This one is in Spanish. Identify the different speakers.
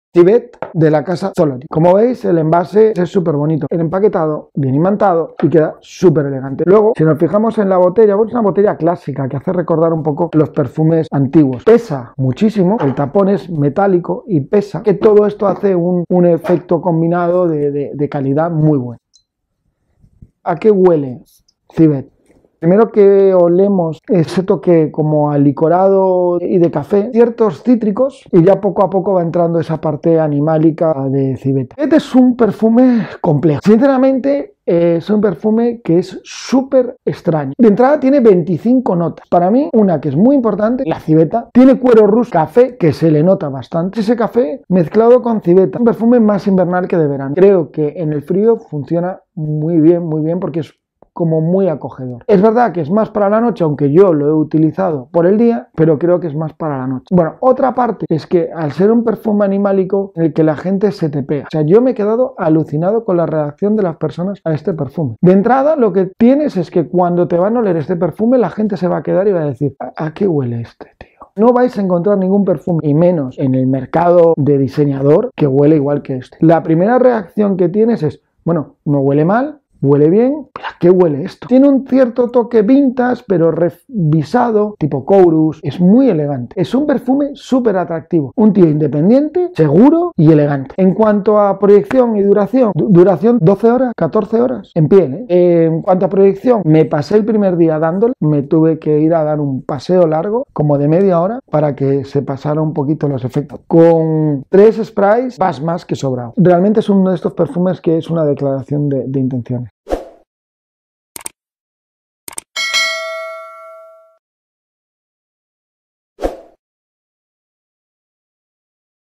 Speaker 1: Civet de la casa Solari. Como veis, el envase es súper bonito, el empaquetado bien imantado y queda súper elegante. Luego, si nos fijamos en la botella, bueno, es una botella clásica que hace recordar un poco los perfumes antiguos. Pesa muchísimo, el tapón es metálico y pesa, que todo esto hace un efecto combinado de calidad muy bueno. ¿A qué huele Civet? Primero que olemos ese toque como a licorado y de café, ciertos cítricos, y ya poco a poco va entrando esa parte animálica de Civet. Este es un perfume complejo. Sinceramente, es un perfume que es súper extraño. De entrada tiene 25 notas. Para mí, una que es muy importante, la civeta. Tiene cuero ruso, café, que se le nota bastante. Ese café mezclado con civeta. Un perfume más invernal que de verano. Creo que en el frío funciona muy bien, porque es como muy acogedor. Es verdad que es más para la noche, aunque yo lo he utilizado por el día, pero creo que es más para la noche. Bueno, otra parte es que al ser un perfume animálico, en el que la gente se te pega. O sea, yo me he quedado alucinado con la reacción de las personas a este perfume. De entrada, lo que tienes es que cuando te van a oler este perfume, la gente se va a quedar y va a decir, ¿a qué huele este, tío? No vais a encontrar ningún perfume, y menos en el mercado de diseñador, que huele igual que este. La primera reacción que tienes es, bueno, no huele mal, huele bien, pero ¿a qué huele esto? Tiene un cierto toque vintage, pero revisado, tipo Chorus. Es muy elegante. Es un perfume súper atractivo. Un tío independiente, seguro y elegante. En cuanto a proyección y duración, 12 horas, 14 horas en piel, ¿eh? En cuanto a proyección, me pasé el primer día dándole. Me tuve que ir a dar un paseo largo, como de media hora, para que se pasara un poquito los efectos. Con 3 sprays vas más que sobrado. Realmente es uno de estos perfumes que es una declaración de intenciones.